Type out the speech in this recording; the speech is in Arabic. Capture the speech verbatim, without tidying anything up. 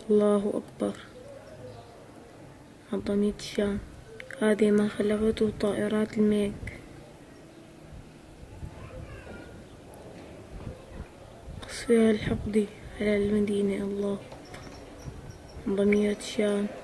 الله أكبر. حطمية الشام، هذه ما خلقته طائرات الميك. قصفها الحقد على المدينة. الله. حطمية الشام.